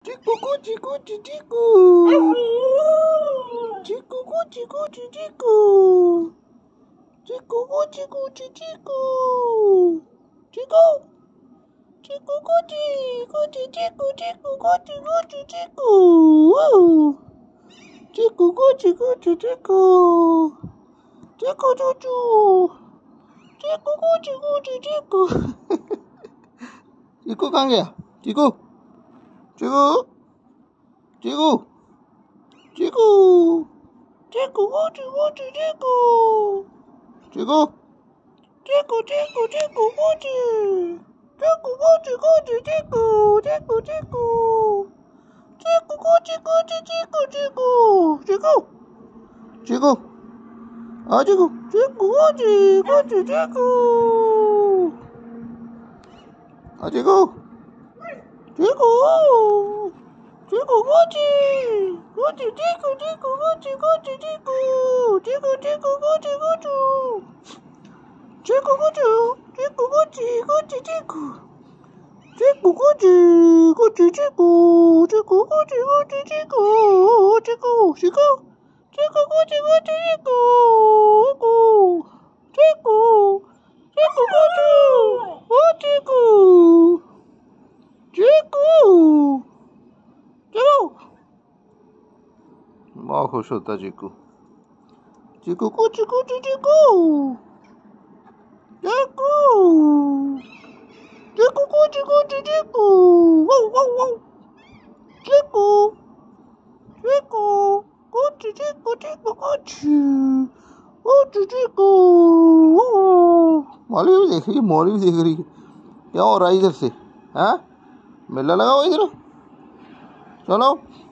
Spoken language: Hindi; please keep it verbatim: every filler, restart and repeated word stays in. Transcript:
Chiku, chiku, chiku. Chiku, chiku, chiku. Chiku, chiku, chiku. Chiku. Chiku, chiku, chiku, chiku, chiku, chiku. Chiku, chiku, chiku. Chiku, chuchu. Chiku, chiku, chiku. Chiku कहाँ गया? Chiku. Chiku. Chiku. Chiku. Chiku, Chiku, Chiku. Chiku. Chiku, Chiku, Chiku, Chiku. Chiku, Chiku, Chiku, Chiku, Chiku. Chiku, Chiku, Chiku, Chiku. Chiku. Chiku. Ah, Chiku. Chiku, Chiku, Chiku. Ah, Chiku. Chiku. Chiku, Gucci, Gucci, Chiku, Chiku, Gucci, Gucci, Chiku, Chiku, Chiku, Gucci, Gucci, Chiku, Gucci, Chiku, Gucci, Gucci, Chiku, Chiku, Gucci, Gucci, Chiku, Chiku, Gucci, Gucci, Chiku, Chiku, Chiku, Chiku, Gucci, Gucci, Chiku, Chiku, Chiku, Gucci, Chiku, Chiku. चलो बहुत खुश होता चीकू चीकू को चीकू चीकू चीकू चीकू को Cheeku Cheeku wow wow wow Cheeku Cheeku को चीकू चीकू को चीकू चीकू मौली भी देख रही है मौली भी देख रही है क्या हो रहा है इधर से हाँ मेला लगा हुआ इधर चलो